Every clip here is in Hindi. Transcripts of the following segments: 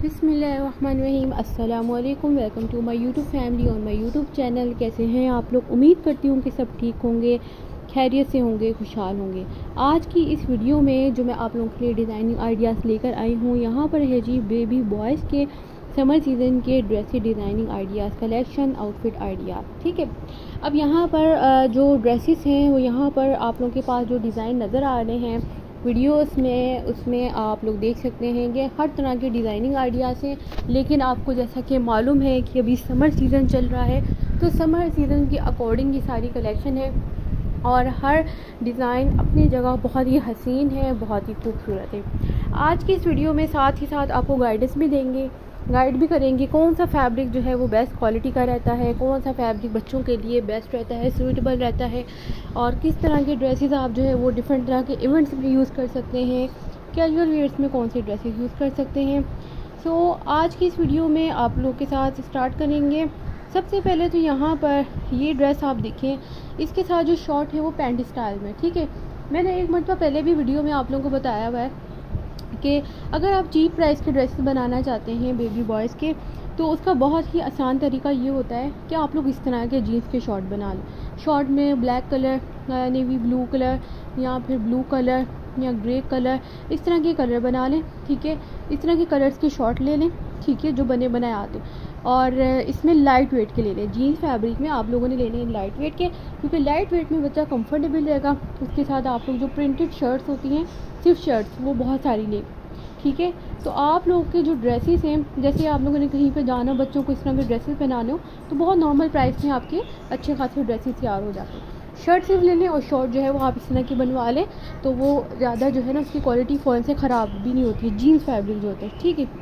बिस्मिल्लाहिर्रहमानिर्रहीम। अस्सलामुअलैकुम। Welcome to my YouTube family और माय यूट्यूब चैनल। कैसे हैं आप लोग? उम्मीद करती हूँ कि सब ठीक होंगे, खैरियत से होंगे, खुशहाल होंगे। आज की इस वीडियो में जो मैं आप लोगों के लिए डिज़ाइनिंग आइडियाज़ लेकर आई हूँ, यहाँ पर है जी बेबी बॉयज़ के समर सीज़न के ड्रेस के designing ideas collection, outfit ideas. ठीक है, अब यहाँ पर जो ड्रेसेस हैं वो यहाँ पर आप लोगों के पास जो डिज़ाइन नज़र आ रहे हैं वीडियोस में, उसमें आप लोग देख सकते हैं कि हर तरह के डिज़ाइनिंग आइडियाज़ हैं। लेकिन आपको जैसा कि मालूम है कि अभी समर सीज़न चल रहा है, तो समर सीज़न के अकॉर्डिंग ये सारी कलेक्शन है और हर डिज़ाइन अपनी जगह बहुत ही हसीन है, बहुत ही खूबसूरत है। आज की इस वीडियो में साथ ही साथ आपको गाइडेंस भी देंगे, गाइड भी करेंगे कौन सा फैब्रिक जो है वो बेस्ट क्वालिटी का रहता है, कौन सा फैब्रिक बच्चों के लिए बेस्ट रहता है, सूटेबल रहता है, और किस तरह के ड्रेसेस आप जो है वो डिफरेंट तरह के इवेंट्स में यूज़ कर सकते हैं, कैजुअल वेयर्स में कौन से ड्रेसेस यूज़ कर सकते हैं। सो आज की इस वीडियो में आप लोग के साथ स्टार्ट करेंगे। सबसे पहले तो यहाँ पर ये ड्रेस आप देखें, इसके साथ जो शॉर्ट है वो पैंट स्टाइल में। ठीक है, मैंने एक मरतबा पहले भी वीडियो में आप लोगों को बताया हुआ है कि अगर आप चीप प्राइस के ड्रेसेस बनाना चाहते हैं बेबी बॉयज़ के, तो उसका बहुत ही आसान तरीका ये होता है कि आप लोग इस तरह के जीन्स के शॉर्ट बना लें। शॉर्ट में black colour, navy blue colour या फिर ब्लू कलर या ग्रे कलर, इस तरह के कलर बना लें। ठीक है, इस तरह के कलर्स के शॉर्ट ले लें। ठीक है, जो बने बनाए आते, और इसमें लाइट वेट के ले लें। जीन्स फैब्रिक में आप लोगों ने लेने हैं लाइट वेट के, क्योंकि लाइट वेट में बच्चा कंफर्टेबल रहेगा। उसके साथ आप लोग जो प्रिंटेड शर्ट्स होती हैं, सिर्फ शर्ट्स, वो बहुत सारी लें। ठीक है, तो आप लोगों के जो ड्रेसेस हैं, जैसे आप लोगों ने कहीं पे जाना, बच्चों को इस तरह के ड्रेसेस पहनाने हो, तो बहुत नॉर्मल प्राइस में आपके अच्छे खासे ड्रेसेस तैयार हो जाते हैं। शर्ट सिर्फ ले लें और शॉर्ट जो है वो आप इस तरह की बनवा लें, तो वो ज़्यादा जो है ना उसकी क्वालिटी फ़ौरन से ख़राब भी नहीं होती है, जीन्स फैब्रिक जो होते हैं। ठीक है,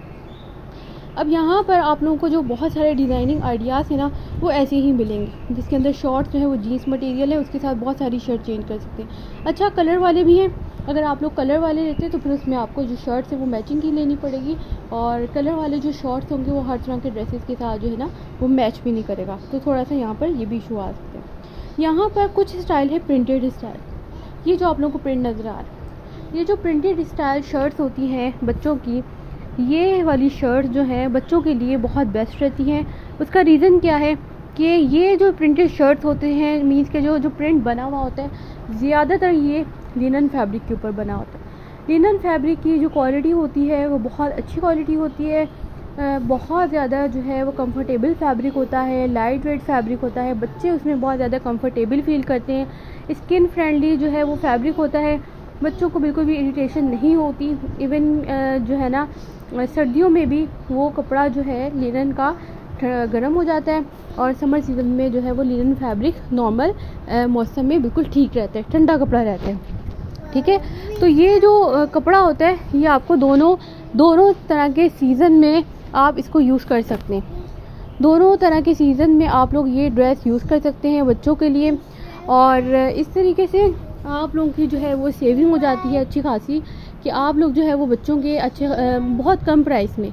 अब यहाँ पर आप लोगों को जो बहुत सारे डिज़ाइनिंग आइडियाज़ हैं ना, वो ऐसे ही मिलेंगे, जिसके अंदर शॉर्ट जो है वो जीन्स मटेरियल है, उसके साथ बहुत सारी शर्ट चेंज कर सकते हैं। अच्छा, कलर वाले भी हैं। अगर आप लोग कलर वाले लेते हैं तो फिर उसमें आपको जो शर्ट्स है वो मैचिंग की लेनी पड़ेगी, और कलर वाले जो शॉर्ट्स होंगे वो हर तरह के ड्रेसेस के साथ जो है ना वो मैच भी नहीं करेगा, तो थोड़ा सा यहाँ पर ये भी इशू आ सकते हैं। यहाँ पर कुछ स्टाइल है प्रिंटेड स्टाइल। ये जो आप लोगों को प्रिंट नज़र आ रहा है, ये जो प्रिंटेड स्टाइल शर्ट्स होती हैं बच्चों की, ये वाली शर्ट जो है बच्चों के लिए बहुत बेस्ट रहती हैं। उसका रीज़न क्या है कि ये जो प्रिंटेड शर्ट्स होते हैं, मीन्स के जो प्रिंट बना हुआ होता है, ज़्यादातर ये लिनन फैब्रिक के ऊपर बना होता है। लिनन फैब्रिक की जो क्वालिटी होती है वो बहुत अच्छी क्वालिटी होती है, बहुत ज़्यादा जो है वो कंफर्टेबल फैब्रिक होता है, लाइट वेट फैब्रिक होता है, बच्चे उसमें बहुत ज़्यादा कंफर्टेबल फील करते हैं। स्किन फ्रेंडली जो है वो फैब्रिक होता है, बच्चों को बिल्कुल भी इरिटेशन नहीं होती। इवन जो है ना सर्दियों में भी वो कपड़ा जो है लिनन का गर्म हो जाता है, और समर सीज़न में जो है वो लिनन फैब्रिक नॉर्मल मौसम में बिल्कुल ठीक रहता है, ठंडा कपड़ा रहता है। ठीक है, तो ये जो कपड़ा होता है ये आपको दोनों तरह के सीज़न में आप इसको यूज़ कर सकते हैं। दोनों तरह के सीज़न में आप लोग ये ड्रेस यूज़ कर सकते हैं बच्चों के लिए, और इस तरीके से आप लोगों की जो है वो सेविंग हो जाती है अच्छी खासी, कि आप लोग जो है वो बच्चों के अच्छे बहुत कम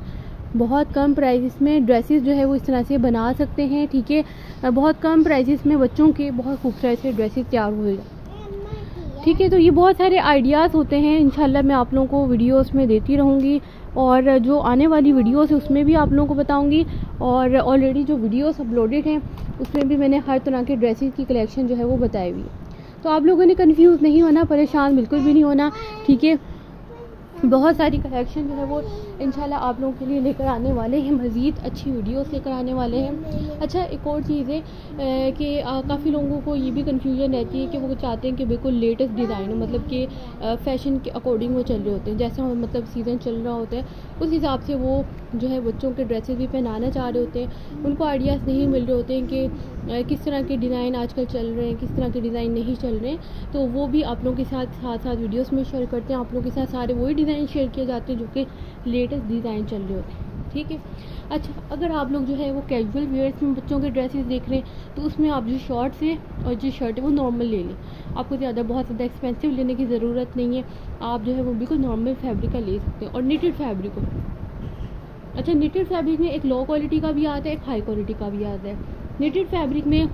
प्राइस में ड्रेसेस जो है वो इस तरह से बना सकते हैं। ठीक है, बहुत कम प्राइसेस में बच्चों के बहुत खूबसूरत से ड्रेसेस तैयार हो जाते हैं। ठीक है, तो ये बहुत सारे आइडियाज़ होते हैं, इंशाल्लाह मैं आप लोगों को वीडियोस में देती रहूँगी, और जो आने वाली वीडियोस है उसमें भी आप लोगों को बताऊँगी, और ऑलरेडी जो वीडियोस अपलोडेड हैं उसमें भी मैंने हर तरह के ड्रेसेस की कलेक्शन जो है वो बताई हुई है। तो आप लोगों ने कंफ्यूज नहीं होना, परेशान बिल्कुल भी नहीं होना। ठीक है, बहुत सारी कलेक्शन जो है वो इंशाल्लाह आप लोगों के लिए लेकर आने वाले हैं, मज़ीद अच्छी वीडियोस लेकर आने वाले हैं। अच्छा, एक और चीज़ है कि काफ़ी लोगों को ये भी कन्फ्यूजन रहती है कि वो चाहते हैं कि बिल्कुल लेटेस्ट डिज़ाइन हो, मतलब कि फ़ैशन के अकॉर्डिंग वो चल रहे होते हैं, जैसा मतलब सीज़न चल रहा होता है उस हिसाब से वो जो है बच्चों के ड्रेसेस भी पहनाना चाह रहे होते हैं। उनको आइडियाज़ नहीं मिल रहे होते हैं कि किस तरह के डिज़ाइन आजकल चल रहे हैं, किस तरह के डिज़ाइन नहीं चल रहे हैं, तो वो भी आप लोगों के साथ वीडियोस में शेयर करते हैं। आप लोगों के साथ सारे वही डिज़ाइन शेयर किए जाते हैं जो कि लेटेस्ट डिज़ाइन चल रहे होते हैं। ठीक है, अच्छा, अगर आप लोग जो है वो कैजुअल वेयर्स में बच्चों के ड्रेसेस देख रहे हैं, तो उसमें आप जो शॉर्ट्स हैं और जो शर्ट है वो नॉर्मल ले लें। आपको बहुत ज़्यादा एक्सपेंसिव लेने की ज़रूरत नहीं है, आप जो है वो बिल्कुल नॉर्मल फैब्रिक का ले सकते हैं, और निटेड फैब्रिक हो। अच्छा, निटेड फैब्रिक में एक लो क्वालिटी का भी आता है, एक हाई क्वालिटी का भी आता है। निटेड फैब्रिक में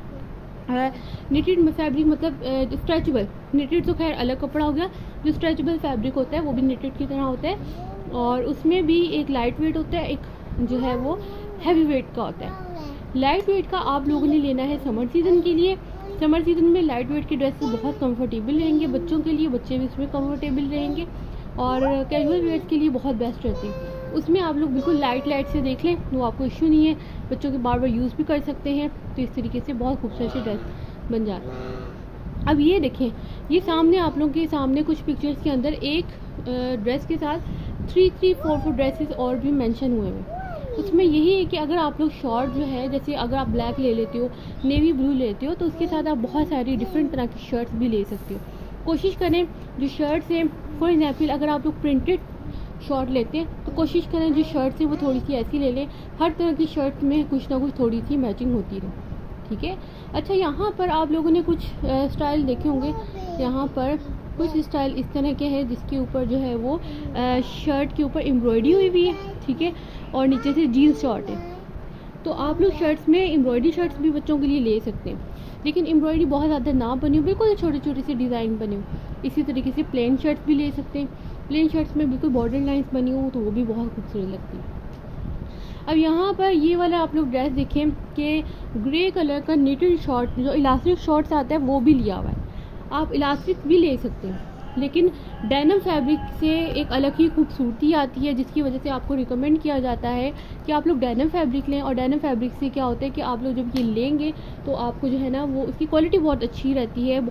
निटेड फैब्रिक मतलब स्ट्रेचेबल, निटेड तो खैर अलग कपड़ा हो गया, जो स्ट्रेचेबल फैब्रिक होता है वो भी निटेड की तरह होता है, और उसमें भी एक लाइट वेट होता है, एक जो है वो हैवी वेट का होता है। लाइट वेट का आप लोगों ने लेना है समर सीज़न के लिए। समर सीज़न में लाइट वेट की ड्रेसेस बहुत कंफर्टेबल रहेंगे बच्चों के लिए, बच्चे भी इसमें कंफर्टेबल रहेंगे और कैजुअल वेयर्स के लिए बहुत बेस्ट रहती है। उसमें आप लोग बिल्कुल लाइट से देख लें, वो आपको इशू नहीं है, बच्चों के बार बार यूज़ भी कर सकते हैं। तो इस तरीके से बहुत खूबसूरत सी ड्रेस बन जाती है। अब ये देखें, ये सामने आप लोगों के सामने कुछ पिक्चर्स के अंदर एक ड्रेस के साथ 3-4 ड्रेसेस और भी मेंशन हुए हैं। उसमें यही है कि अगर आप लोग शॉर्ट जो है, जैसे अगर आप ब्लैक ले लेते हो, नेवी ब्लू लेते हो, तो उसके साथ आप बहुत सारी डिफरेंट तरह की शर्ट्स भी ले सकते हो। कोशिश करें जो शर्ट्स हैं, फॉर एग्जाम्पल अगर आप लोग प्रिंटेड शॉर्ट लेते हैं तो कोशिश करें जो शर्ट्स हैं वो थोड़ी सी ऐसी ले लें, हर तरह की शर्ट में कुछ ना कुछ थोड़ी सी मैचिंग होती रहे, ठीक है। अच्छा, यहाँ पर आप लोगों ने कुछ स्टाइल देखे होंगे, यहाँ पर कुछ स्टाइल इस तरह के हैं जिसके ऊपर जो है वो शर्ट के ऊपर एम्ब्रॉयडरी हुई हुई है, ठीक है, और नीचे से जीन्स शॉर्ट है। तो आप लोग शर्ट्स में एम्ब्रॉयडरी शर्ट्स भी बच्चों के लिए ले सकते हैं, लेकिन एम्ब्रॉयडरी बहुत ज़्यादा ना बनी हो, बिल्कुल छोटे छोटे से डिज़ाइन बने हो। इसी तरीके से प्लेन शर्ट्स भी ले सकते हैं, प्लेन शर्ट्स में बिल्कुल बॉर्डर लाइंस बनी हो तो वो भी बहुत खूबसूरत लगती है। अब यहाँ पर ये वाला आप लोग ड्रेस देखें कि ग्रे कलर का निटेड शॉर्ट, जो इलास्टिक शॉर्ट्स आता है वो भी लिया हुआ है। आप इलास्टिक भी ले सकते हैं, लेकिन डेनिम फैब्रिक से एक अलग ही खूबसूरती आती है, जिसकी वजह से आपको रिकमेंड किया जाता है कि आप लोग डेनिम फैब्रिक लें। और डेनिम फैब्रिक से क्या होता है कि आप लोग जब ये लेंगे तो आपको जो है ना वो उसकी क्वालिटी बहुत अच्छी रहती है,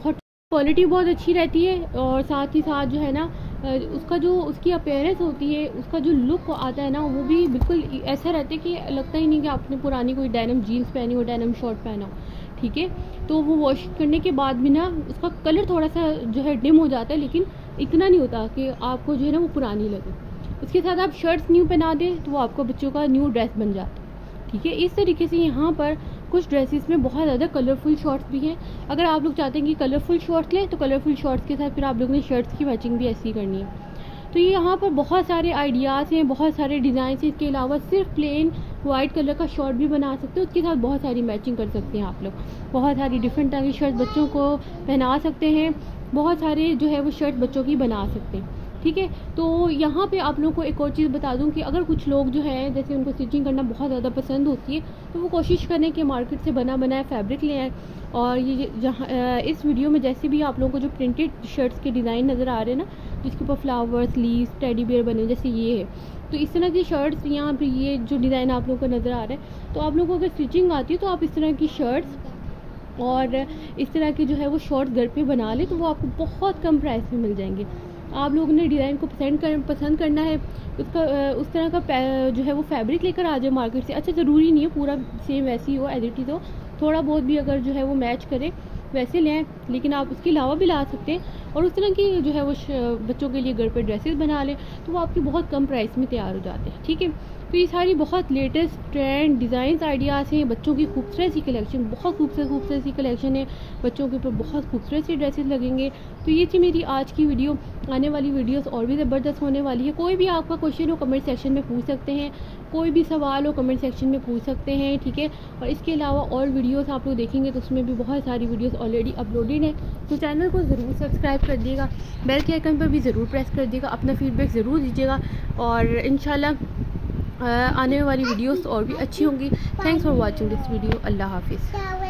और साथ ही साथ जो है ना उसका जो उसकी अपीयरेंस होती है, उसका जो लुक आता है ना, वो भी बिल्कुल ऐसा रहता है कि लगता ही नहीं कि आपने पुरानी कोई डेनिम जीन्स पहनी हो, डेनिम शॉर्ट पहना हो, ठीक है। तो वो वॉश करने के बाद भी ना उसका कलर थोड़ा सा जो है डिम हो जाता है, लेकिन इतना नहीं होता कि आपको जो है ना वो पुरानी लगे। उसके साथ आप शर्ट्स न्यू पहना दें तो वो आपको बच्चों का न्यू ड्रेस बन जाता है, ठीक है। इस तरीके से यहाँ पर कुछ ड्रेसेस में बहुत ज़्यादा कलरफुल शॉर्ट्स भी हैं। अगर आप लोग चाहते हैं कि कलरफुल शॉर्ट्स लें तो कलरफुल शॉर्ट्स के साथ फिर आप लोगों ने शर्ट्स की मैचिंग भी ऐसी करनी है। तो ये यहाँ पर बहुत सारे आइडियाज़ हैं, बहुत सारे डिज़ाइन हैं। इसके अलावा सिर्फ प्लेन वाइट कलर का शॉर्ट भी बना सकते हो, उसके साथ बहुत सारी मैचिंग कर सकते हैं आप लोग। बहुत सारी डिफरेंट तरह की शर्ट बच्चों को पहना सकते हैं, बहुत सारे जो है वो शर्ट बच्चों की बना सकते हैं, ठीक है। तो यहाँ पे आप लोगों को एक और चीज़ बता दूँ कि अगर कुछ लोग जो है जैसे उनको स्टिचिंग करना बहुत ज़्यादा पसंद होती है, तो वो कोशिश करें कि मार्केट से बना बनाया फैब्रिक ले आएँ। और ये जहाँ इस वीडियो में जैसे भी आप लोगों को जो प्रिंटेड शर्ट्स के डिज़ाइन नज़र आ रहे हैं ना, जिसके ऊपर फ्लावर्स, लीव्स, टेडी बियर बने जैसे ये है, तो इस तरह की शर्ट्स यहाँ पर ये जो डिज़ाइन आप लोगों को नज़र आ रहा है, तो आप लोगों को अगर स्टिचिंग आती है तो आप इस तरह की शर्ट्स और इस तरह के जो है वो शॉर्ट्स घर पे बना ले तो वो आपको बहुत कम प्राइस में मिल जाएंगे। आप लोगों ने डिज़ाइन को पसंद करना है, उसका उस तरह का जो है वो फैब्रिक लेकर आ जाए मार्केट से। अच्छा, ज़रूरी नहीं है पूरा सेम वैसी हो, एज इट इज़ हो, थोड़ा बहुत भी अगर जो है वो मैच करे वैसे लें, लेकिन आप उसके अलावा भी ला सकते हैं। और उस तरह की जो है वो बच्चों के लिए घर पे ड्रेसेस बना लें तो वो आपकी बहुत कम प्राइस में तैयार हो जाते हैं, ठीक है। तो ये सारी बहुत लेटेस्ट ट्रेंड डिज़ाइंस आइडियाज़ हैं, बच्चों की खूबसूरत सी कलेक्शन, बहुत खूबसूरत सी कलेक्शन है, बच्चों के ऊपर बहुत खूबसूरत सी ड्रेसेस लगेंगे। तो ये थी मेरी आज की वीडियो। आने वाली वीडियोस और भी ज़बरदस्त होने वाली है। कोई भी आपका क्वेश्चन हो कमेंट सेक्शन में पूछ सकते हैं, कोई भी सवाल हो कमेंट सेक्शन में पूछ सकते हैं, ठीक है। और इसके अलावा और वीडियोस आप लोग देखेंगे तो उसमें भी बहुत सारी वीडियोस ऑलरेडी अपलोडेड है। तो चैनल को ज़रूर सब्सक्राइब कर दिएगा, बेल के आइकन पर भी ज़रूर प्रेस कर दिएगा, अपना फीडबैक ज़रूर दीजिएगा और इंशाल्लाह आने वाली वीडियोस और भी अच्छी होंगी। Thanks for watching this video. अल्लाह हाफिज़।